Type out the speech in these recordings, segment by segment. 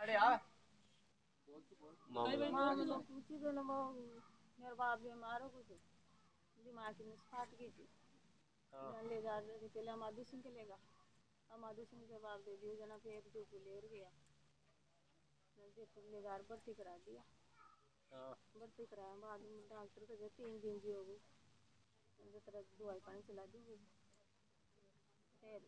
मामला पूछी तो वो मेरे बाप बीमार हो कुछ दिमाग की नस फाट गई थी ले जा रहे थे पहले अमादू सिंह के लेगा अमादू सिंह के जवाब दे दिया जना फिर जयपुर ले गया जयपुर ले जा भर्ती करा दिया भर्ती कराया बाद में डॉक्टर को 3 दिन जी हो गई तरह दवाई पानी चला दी फिर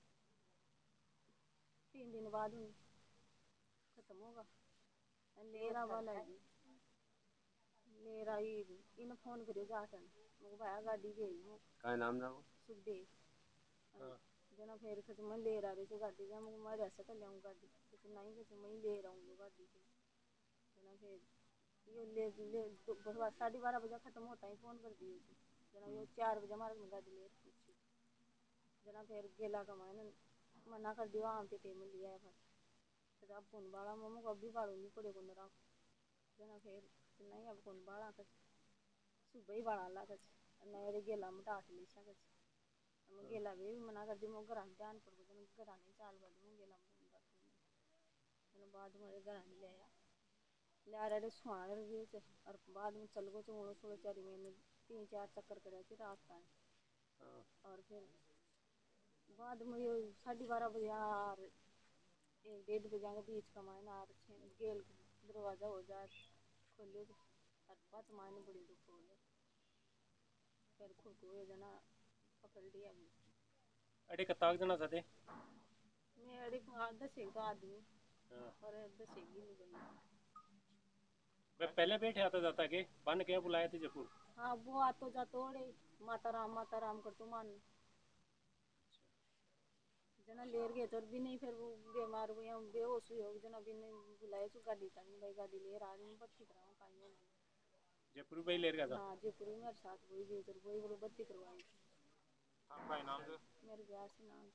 3 दिन बाद खत्म होगा लेरा वाला जी लेरा ही इन फोन करियो जाटन मैं भाया गाड़ी गई हूँ का नाम ना सुखदेव जना फिर कुछ मैं ले रहा रही गाड़ी जा मैं ऐसे कर लिया गाड़ी कुछ नहीं कुछ मैं ले रहा हूँ गाड़ी से जना फिर यो ले 12:30 बजे खत्म होता ही फोन कर दिए जना यो 4 बजे हमारे गाड़ी ले पूछी जना फिर गेला का मैंने मना कर दिया आम के टेम लिया है फिर अब कौन बाड़ा मोमो को अभी बाड़ूंगी पड़े को नरा जना फिर नहीं अब कौन बाड़ा कर सुबह ही बाड़ा ला कर नए गेला में डाट ली सा कर मैं गेला भी मना कर दी मैं घर ध्यान पड़ गया घर नहीं चाल कर दी गेला में बाद मेरे घर ले आया ले रहे सुहान रही और बाद में चल गो 16 महीने 3-4 चक्कर करे थे रात का और फिर बाद में 12:30 बजे यार 1-1:30 बजे के बीच कमाए ना गेल दरवाजा हो जाए खोलियो और बात मायने बड़ी दुख हो गया फिर खुद हुए जना पकड़ लिया अरे कताक जना सदे मैं अरे 10 आदमी और 10 नहीं बनी मैं पहले बैठे आता जाता के बन के बुलाए थे जयपुर हाँ वो आतो जातो माता राम कर तू मान जना लेर गए तो भी नहीं फिर वो बीमार हुए बेहोश हुई होगी जना भी नहीं बुलाए तो गाड़ी चाहिए भाई गाड़ी ले रहा नहीं भर्ती कराऊँ कहीं जयपुर भाई लेर गया था हाँ जयपुर मेरे साथ वही वही बोलो भर्ती करवाई आपका नाम से मेरे ब्याह से नाम